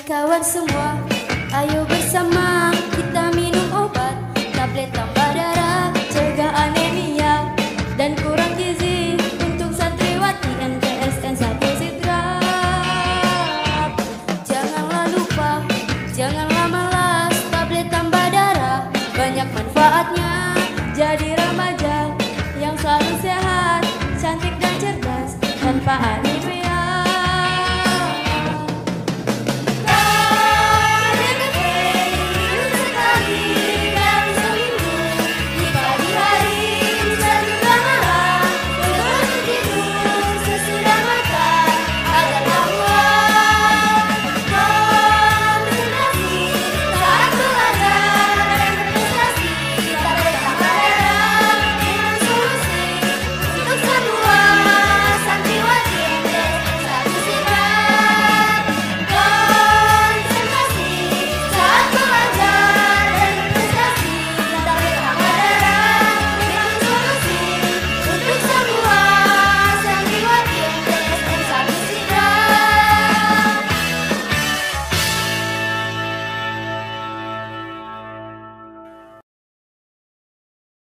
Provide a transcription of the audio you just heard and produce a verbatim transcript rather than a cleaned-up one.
Kawan semua, ayo bersama kita minum obat tablet tambah darah, cegah anemia dan kurang gizi untuk santriwati N T S N satu Sidrap. Janganlah lupa, janganlah malas, tablet tambah darah banyak manfaatnya.